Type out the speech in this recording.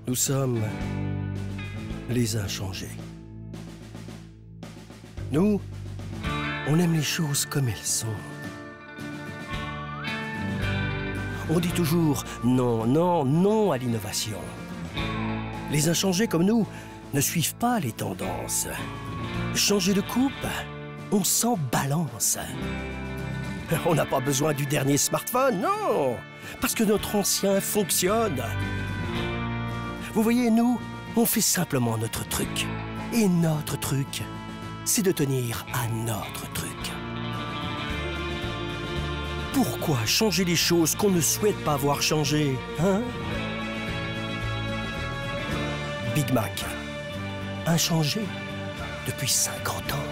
Nous sommes les inchangés. Nous, on aime les choses comme elles sont. On dit toujours non, non, non à l'innovation. Les inchangés comme nous ne suivent pas les tendances. Changer de coupe, on s'en balance. On n'a pas besoin du dernier smartphone, non, parce que notre ancien fonctionne. Vous voyez, nous, on fait simplement notre truc. Et notre truc, c'est de tenir à notre truc. Pourquoi changer les choses qu'on ne souhaite pas voir changer, hein? Big Mac, inchangé depuis 50 ans.